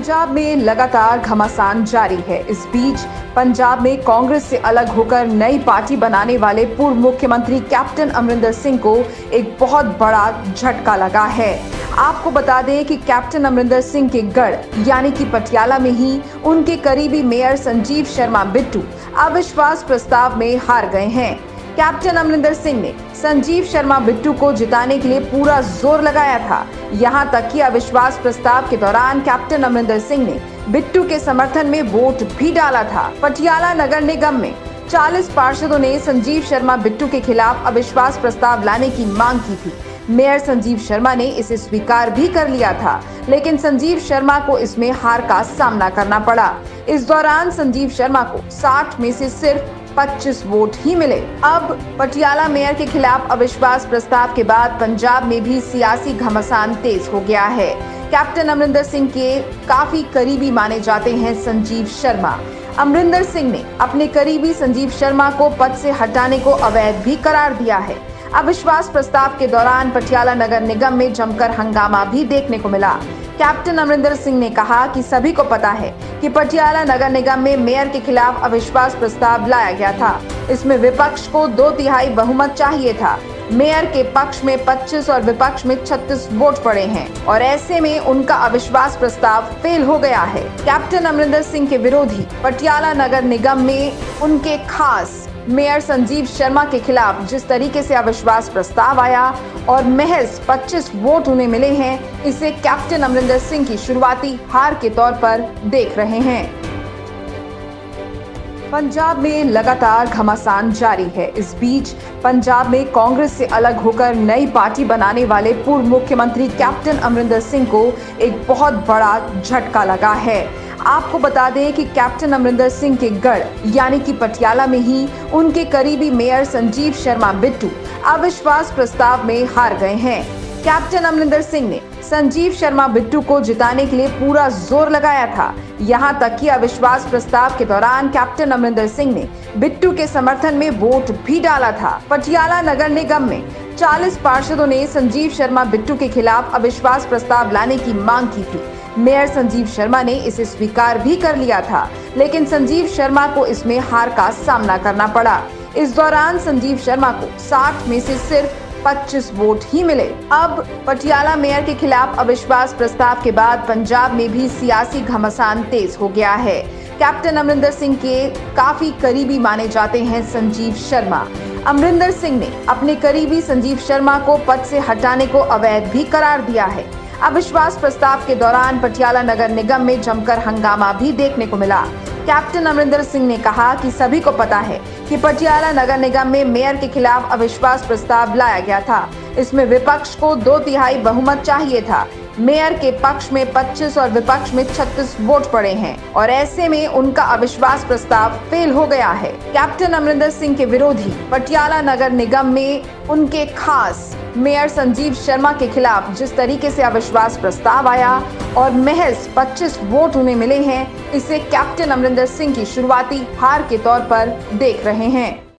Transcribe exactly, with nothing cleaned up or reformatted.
पंजाब में लगातार घमासान जारी है। इस बीच पंजाब में कांग्रेस से अलग होकर नई पार्टी बनाने वाले पूर्व मुख्यमंत्री कैप्टन अमरिंदर सिंह को एक बहुत बड़ा झटका लगा है। आपको बता दें कि कैप्टन अमरिंदर सिंह के गढ़ यानी कि पटियाला में ही उनके करीबी मेयर संजीव शर्मा बिट्टू अविश्वास प्रस्ताव में हार गए हैं। कैप्टन अमरिंदर सिंह ने संजीव शर्मा बिट्टू को जिताने के लिए पूरा जोर लगाया था। यहां तक कि अविश्वास प्रस्ताव के दौरान कैप्टन अमरिंदर सिंह ने बिट्टू के समर्थन में वोट भी डाला था। पटियाला नगर निगम में चालीस पार्षदों ने संजीव शर्मा बिट्टू के खिलाफ अविश्वास प्रस्ताव लाने की मांग की थी। मेयर संजीव शर्मा ने इसे स्वीकार भी कर लिया था, लेकिन संजीव शर्मा को इसमें हार का सामना करना पड़ा। इस दौरान संजीव शर्मा को साठ में से सिर्फ पच्चीस वोट ही मिले। अब पटियाला मेयर के खिलाफ अविश्वास प्रस्ताव के बाद पंजाब में भी सियासी घमासान तेज हो गया है। कैप्टन अमरिंदर सिंह के काफी करीबी माने जाते हैं संजीव शर्मा। अमरिंदर सिंह ने अपने करीबी संजीव शर्मा को पद से हटाने को अवैध भी करार दिया है। अविश्वास प्रस्ताव के दौरान पटियाला नगर निगम में जमकर हंगामा भी देखने को मिला। कैप्टन अमरिंदर सिंह ने कहा कि सभी को पता है कि पटियाला नगर निगम में मेयर के खिलाफ अविश्वास प्रस्ताव लाया गया था। इसमें विपक्ष को दो तिहाई बहुमत चाहिए था। मेयर के पक्ष में पच्चीस और विपक्ष में छत्तीस वोट पड़े हैं और ऐसे में उनका अविश्वास प्रस्ताव फेल हो गया है। कैप्टन अमरिंदर सिंह के विरोधी पटियाला नगर निगम में उनके खास मेयर संजीव शर्मा के खिलाफ जिस तरीके से अविश्वास प्रस्ताव आया और महज पच्चीस वोट उन्हें मिले हैं, इसे कैप्टन अमरिंदर सिंह की शुरुआती हार के तौर पर देख रहे हैं। पंजाब में लगातार घमासान जारी है। इस बीच पंजाब में कांग्रेस से अलग होकर नई पार्टी बनाने वाले पूर्व मुख्यमंत्री कैप्टन अमरिंदर सिंह को एक बहुत बड़ा झटका लगा है। आपको बता दें कि कैप्टन अमरिंदर सिंह के गढ़ यानी कि पटियाला में ही उनके करीबी मेयर संजीव शर्मा बिट्टू अविश्वास प्रस्ताव में हार गए हैं। कैप्टन अमरिंदर सिंह ने संजीव शर्मा बिट्टू को जिताने के लिए पूरा जोर लगाया था। यहां तक कि अविश्वास प्रस्ताव के दौरान कैप्टन अमरिंदर सिंह ने बिट्टू के समर्थन में वोट भी डाला था। पटियाला नगर निगम में चालीस पार्षदों ने संजीव शर्मा बिट्टू के खिलाफ अविश्वास प्रस्ताव लाने की मांग की थी। मेयर संजीव शर्मा ने इसे स्वीकार भी कर लिया था, लेकिन संजीव शर्मा को इसमें हार का सामना करना पड़ा। इस दौरान संजीव शर्मा को साठ में से सिर्फ पच्चीस वोट ही मिले। अब पटियाला मेयर के खिलाफ अविश्वास प्रस्ताव के बाद पंजाब में भी सियासी घमासान तेज हो गया है। कैप्टन अमरिंदर सिंह के काफी करीबी माने जाते हैं संजीव शर्मा। अमरिंदर सिंह ने अपने करीबी संजीव शर्मा को पद से हटाने को अवैध भी करार दिया है। अविश्वास प्रस्ताव के दौरान पटियाला नगर निगम में जमकर हंगामा भी देखने को मिला। कैप्टन अमरिंदर सिंह ने कहा कि सभी को पता है कि पटियाला नगर निगम में मेयर के खिलाफ अविश्वास प्रस्ताव लाया गया था। इसमें विपक्ष को दो तिहाई बहुमत चाहिए था। मेयर के पक्ष में पच्चीस और विपक्ष में छत्तीस वोट पड़े हैं और ऐसे में उनका अविश्वास प्रस्ताव फेल हो गया है। कैप्टन अमरिंदर सिंह के विरोधी पटियाला नगर निगम में उनके खास मेयर संजीव शर्मा के खिलाफ जिस तरीके से अविश्वास प्रस्ताव आया और महज पच्चीस वोट उन्हें मिले हैं, इसे कैप्टन अमरिंदर सिंह की शुरुआती हार के तौर पर देख रहे हैं।